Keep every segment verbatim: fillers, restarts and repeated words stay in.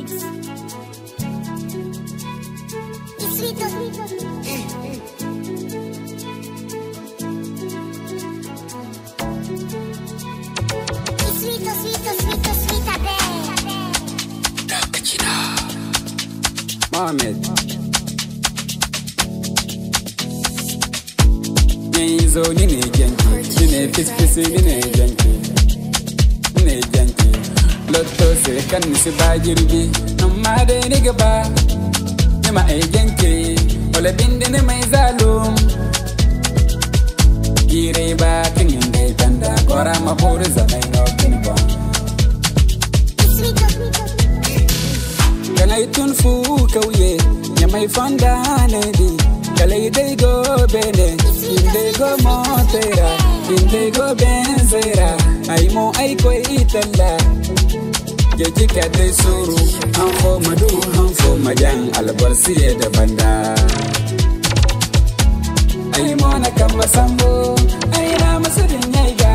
Mohamed Nizo nini janki Nine pispisi nine janki Nine janki Lotto se kan nisi ba jirgi Namade niga ba Nima ay janki Wala bindi ni may zalum Gire ba kingin day banda Kora mapuri zamay no kinibon Kalay tunfu kauye Nyamay fonda nedi Kalay day go bene Inde go motera Inde go benzera Ay mo ay koy itala Geji kade suru Hanfo madu hanfo majang Albarsiye da banda Ay mo na kamba sambo Ay na masudin nyaiga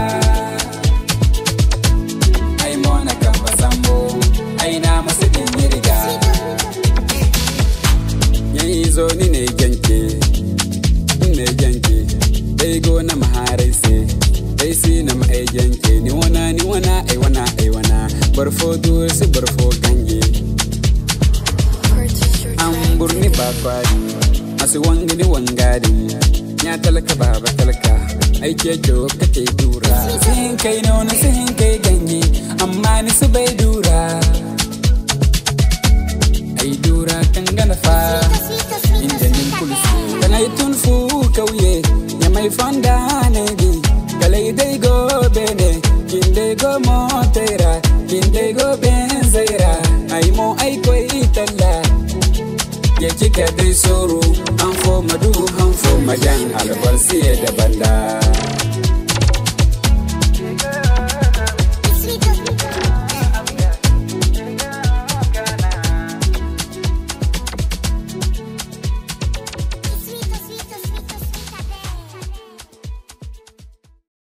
Ay mo na kamba sambo Ay na masudin nyiriga Yizo nine janki Nine janki Day go na maharay se Day si na ma ay janki Ni wana ni wana ay wana ay wana Barfo dur si barfo gangi Ambur ni bakwadi Asi wangi ni wangadi Nya talaka baba talaka Ay kejo kate dura Sihin kay no na sihin kay gangi Amma ni subay dura Ay dura kangana fa Inda nin kulisi Kanay tunfu kauye Nyamay fonda nedi Kalay day go bene Kinde go motera Kinde go benzera Ay mo ay koy itala Yeji kade suru Hanfo madu hanfo majang Albarsiye da banda